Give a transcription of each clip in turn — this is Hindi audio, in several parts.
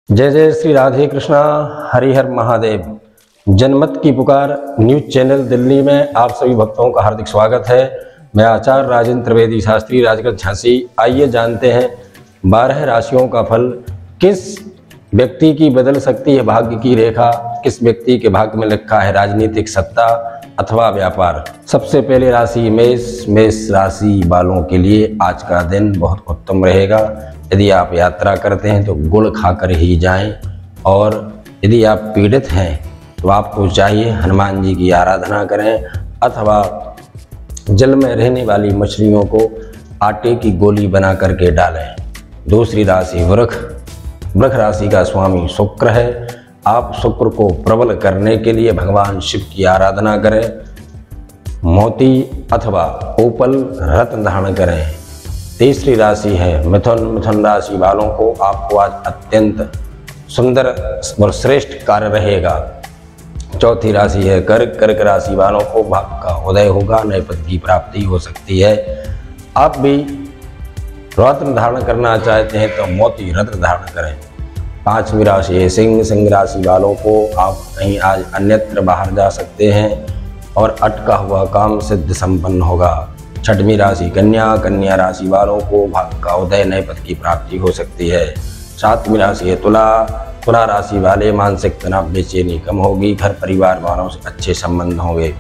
जय जय श्री राधे कृष्णा, हरिहर महादेव। जनमत की पुकार न्यूज चैनल दिल्ली में आप सभी भक्तों का हार्दिक स्वागत है। मैं आचार्य राजेंद्र त्रिवेदी शास्त्री, राजगढ़ झांसी। आइए जानते हैं 12 राशियों का फल। किस व्यक्ति की बदल सकती है भाग्य की रेखा, किस व्यक्ति के भाग्य में लिखा है राजनीतिक सत्ता अथवा व्यापार। सबसे पहले राशि मेष। मेष राशि वालों के लिए आज का दिन बहुत उत्तम रहेगा। यदि आप यात्रा करते हैं तो गुड़ खाकर ही जाएं, और यदि आप पीड़ित हैं तो आपको चाहिए हनुमान जी की आराधना करें, अथवा जल में रहने वाली मछलियों को आटे की गोली बना करके डालें। दूसरी राशि वृष। वृष राशि का स्वामी शुक्र है। आप शुक्र को प्रबल करने के लिए भगवान शिव की आराधना करें। मोती अथवा ओपल रत्न धारण करें। तीसरी राशि है मिथुन। मिथुन राशि वालों को आपको आज अत्यंत सुंदर और श्रेष्ठ कार्य रहेगा। चौथी राशि है कर्क। कर्क राशि वालों को भाग्य का उदय होगा, नए पद की प्राप्ति हो सकती है। आप भी रत्न धारण करना चाहते हैं तो मोती रत्न धारण करें। पांचवी राशि है सिंह। सिंह राशि वालों को आप कहीं आज अन्यत्र बाहर जा सकते हैं और अटका हुआ काम सिद्ध संपन्न होगा। छठवीं राशि कन्या। कन्या राशि वालों को भाग्य का उदय, नए पद की प्राप्ति हो सकती है। सातवीं राशि है तुला। तुला राशि वाले मानसिक तनाव, बेचैनी कम होगी। घर परिवार वालों से अच्छे संबंध होंगे।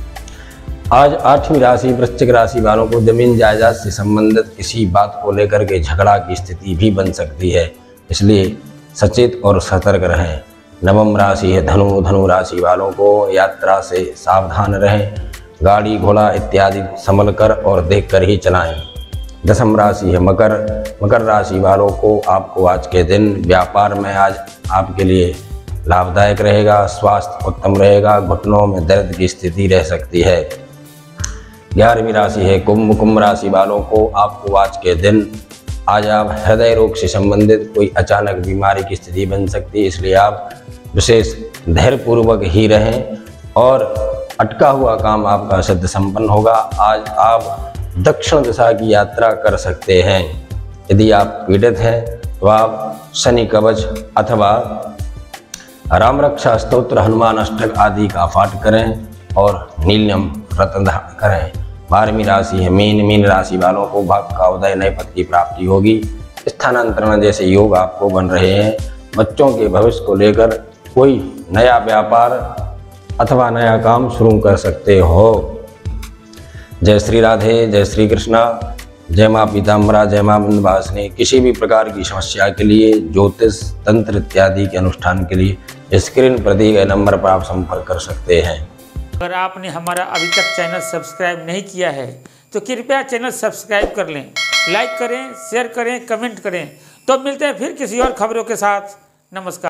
आज आठवीं राशि वृश्चिक राशि वालों को जमीन जायदाद से संबंधित किसी बात को लेकर के झगड़ा की स्थिति भी बन सकती है, इसलिए सचेत और सतर्क रहें। नवम राशि है धनु। धनु राशि वालों को यात्रा से सावधान रहें। गाड़ी घोड़ा इत्यादि संभल कर और देख कर ही चलाएं। दसम राशि है मकर। मकर राशि वालों को आपको आज के दिन व्यापार में आज आपके लिए लाभदायक रहेगा। स्वास्थ्य उत्तम रहेगा। घुटनों में दर्द की स्थिति रह सकती है। 11वीं राशि है कुंभ। कुंभ राशि वालों को आपको आज के दिन आज आप हृदय रोग से संबंधित कोई अचानक बीमारी की स्थिति बन सकती है, इसलिए आप विशेष धैर्यपूर्वक ही रहें और अटका हुआ काम आपका सिद्ध संपन्न होगा। आज आप दक्षिण दिशा की यात्रा कर सकते हैं। यदि आप पीड़ित हैं तो आप शनि कवच अथवा राम रक्षा स्तोत्र, हनुमान अष्टक आदि का पाठ करें और नीलम रत्न धारण करें। 12वीं राशि है मीन। मीन राशि वालों को भाग्य का उदय, नए पद की प्राप्ति होगी। स्थानांतरण जैसे योग आपको बन रहे हैं। बच्चों के भविष्य को लेकर कोई नया व्यापार अथवा नया काम शुरू कर सकते हो। जय श्री राधे, जय श्री कृष्णा, जय माँ पीताम्बरा, जय माँ विंध्यवासिनी। किसी भी प्रकार की समस्या के लिए, ज्योतिष, तंत्र इत्यादि के अनुष्ठान के लिए स्क्रीन पर दिए गए नंबर पर आप संपर्क कर सकते हैं। अगर आपने हमारा अभी तक चैनल सब्सक्राइब नहीं किया है तो कृपया चैनल सब्सक्राइब कर लें, लाइक करें, शेयर करें, कमेंट करें। तो मिलते हैं फिर किसी और खबरों के साथ। नमस्कार।